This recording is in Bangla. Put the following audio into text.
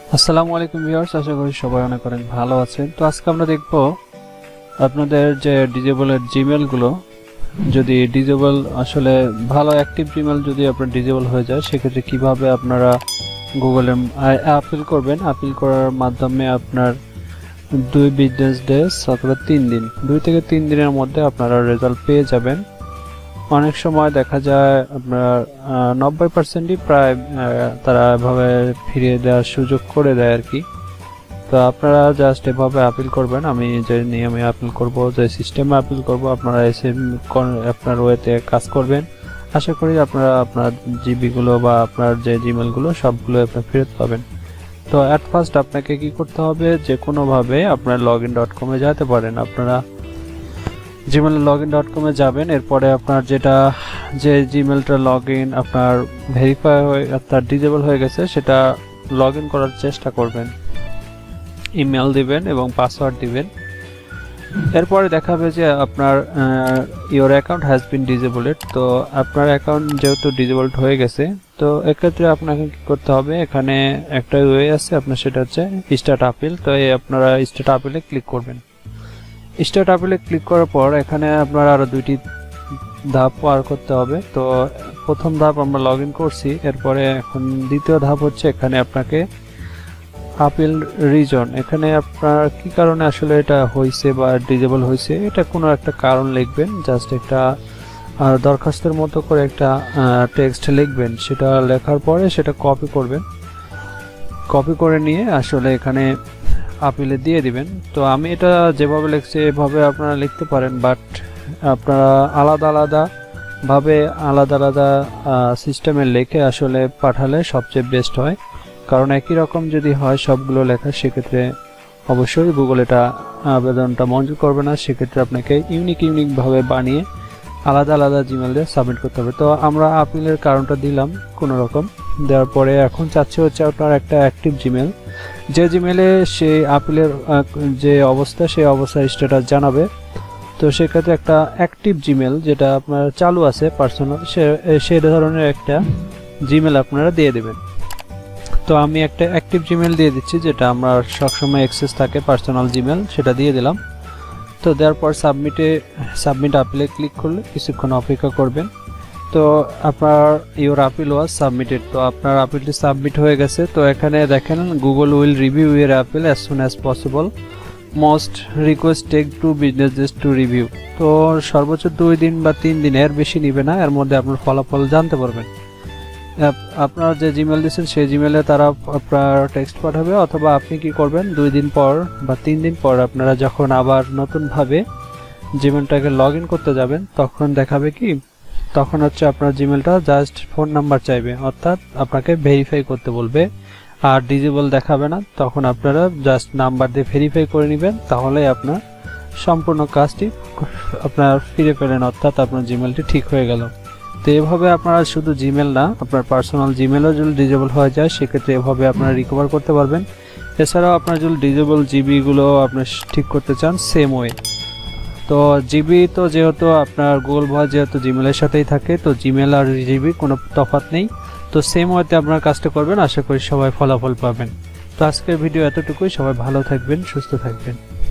আসসালামু আলাইকুম ভিউয়ার্স, আশা করি সবাই অনেক অনেক ভালো আছেন। তো আজকে আমরা দেখব আপনাদের যে ডিজেবলের জিমেল গুলো যদি ডিজেবল আসলে ভালো অ্যাক্টিভ জিমেল যদি আপনার ডিজেবল হয়ে যায় সেক্ষেত্রে কিভাবে আপনারা গুগলে আপিল করবেন। আপিল করার মাধ্যমে আপনার 2 বিজনেস ডেজ অথবা 3 দিন 2 থেকে 3 দিনের মধ্যে আপনারা রেজাল্ট পেয়ে যাবেন। অনেক সময় দেখা যায় আপনার 90%ই প্রায় তারা এভাবে ফিরিয়ে দেওয়ার সুযোগ করে দেয় আর কি। তো আপনারা জাস্ট এভাবে আপিল করবেন। আমি যে নিয়মে আপিল করব, যে সিস্টেমে আপিল করব, আপনারা এসে আপনার ওয়েতে কাজ করবেন। আশা করি আপনারা আপনার জিবিগুলো বা আপনার যে জিমেলগুলো সবগুলো আপনারা ফেরত পাবেন। তো অ্যাট ফার্স্ট আপনাকে কি করতে হবে, যে কোনোভাবে আপনার login.com এ যেতে পারেন। আপনারা জিমেল login.com এ যাবেন, এরপরে আপনার যে জিমেলটা লগইন আপনার ভেরিফাই হয়ে আপনার ডিজেবল হয়ে গেছে সেটা লগইন করার চেষ্টা করবেন। ইমেল দিবেন এবং পাসওয়ার্ড দিবেন। এরপরে দেখাবে যে আপনার your account has been disabled. তো আপনার অ্যাকাউন্ট যেহেতু ডিজেবলড হয়ে গেছে, তো এক্ষেত্রে আপনাকে কি করতে হবে, এখানে একটা ওয়ে আছে আপনার, সেটা হচ্ছে স্টার্ট আপিল। তো আপনারা স্টার্ট আপিলে ক্লিক করবেন। স্টার্ট আপিলে ক্লিক করার পর এখানে আপনার আরো 2টি ধাপ পার করতে হবে। তো প্রথম ধাপ আমরা লগইন করছি, এরপরে এখন দ্বিতীয় ধাপ হচ্ছে এখানে আপনাকে আপিল রিজন। এখানে আপনার কি কারণে আসলে এটা হয়েছে বা ডিজেবল হয়েছে এটা কোনো একটা কারণ লিখবেন। জাস্ট একটা দরখাস্তের মতো করে একটা টেক্সট লিখবেন। সেটা লেখার পরে সেটা কপি করবেন। কপি করে নিয়ে আসলে এখানে আপিলে দিয়ে দিবেন। তো আমি এটা যেভাবে লিখছি এভাবে আপনারা লিখতে পারেন, বাট আপনারা আলাদা আলাদা সিস্টেমে লিখে আসলে পাঠালে সবচেয়ে বেস্ট হয়। কারণ একই রকম যদি হয় সবগুলো লেখা, সেক্ষেত্রে অবশ্যই গুগল এটা আবেদনটা মঞ্জুর করবে না। সেক্ষেত্রে আপনাকে ইউনিক ভাবে বানিয়ে আলাদা জিমেল দিয়ে সাবমিট করতে হবে। তো আমরা আপিলের কারণটা দিলাম কোনো রকম, দেওয়ার পরে এখন চাচ্ছি হচ্ছে আপনার একটা অ্যাক্টিভ জিমেল, যে জিমেলে সেই আপিলের যে অবস্থা সেই অবস্থার স্ট্যাটাস জানাবে। তো সেক্ষেত্রে একটা অ্যাক্টিভ জিমেল যেটা আপনার চালু আছে পার্সোনাল, সেই ধরনের একটা জিমেল আপনারা দিয়ে দেবেন। তো আমি একটা অ্যাক্টিভ জিমেল দিয়ে দিচ্ছি, যেটা আমরা সবসময় অ্যাক্সেস থাকে পার্সোনাল জিমেল, সেটা দিয়ে দিলাম। তো দেওয়ার পর সাবমিট আপিলে ক্লিক করলে কিছুক্ষণ অপেক্ষা করবেন। তো আপনার ইওর আপিল ওয়াজ সাবমিটেড। তো আপনার আপিলটি সাবমিট হয়ে গেছে। তো এখানে দেখেন Google will review your appeal as soon as possible, most request take 2 business days to review. তো সর্বোচ্চ 2 দিন বা 3 দিন, এর বেশি নিবে না। এর মধ্যে আপনার ফলাফল জানতে পারবেন। আপনার যে জিমেল দিচ্ছেন সেই জিমেলে তারা আপনার টেক্সট পাঠাবে, অথবা আপনি কি করবেন 2 দিন পর বা 3 দিন পর আপনারা যখন আবার নতুনভাবে জিমেলটাকে লগইন করতে যাবেন তখন দেখাবে কি, তখন হচ্ছে আপনার জিমেলটা জাস্ট ফোন নাম্বার চাইবে, অর্থাৎ আপনাকে ভেরিফাই করতে বলবে, আর ডিজেবল দেখাবে না। তখন আপনারা জাস্ট নাম্বার দিয়ে ভেরিফাই করে নেবেন, তাহলে আপনার সম্পূর্ণ কাজটি আপনার ফিরে পেলেন, অর্থাৎ আপনার জিমেলটি ঠিক হয়ে গেল। তো এভাবে আপনারা শুধু জিমেল না, আপনার পার্সোনাল জিমেলও যদি ডিজেবল হয়ে যায় সেক্ষেত্রে এভাবে আপনারা রিকভার করতে পারবেন। এছাড়াও আপনার যদি ডিজেবল জিবিগুলো আপনার ঠিক করতে চান সেম ওয়ে। তো জিবি তো যেহেতু আপনার গুগল ভয়েস যেহেতু জিমেলের সাথেই থাকে, তো জিমেল আর জিবি কোনো তফাৎ নেই। তো সেম ওয়েতে আপনার কাজটা করবেন, আশা করি সবাই ফলাফল পাবেন। তো আজকের ভিডিও এতটুকুই। সবাই ভালো থাকবেন, সুস্থ থাকবেন।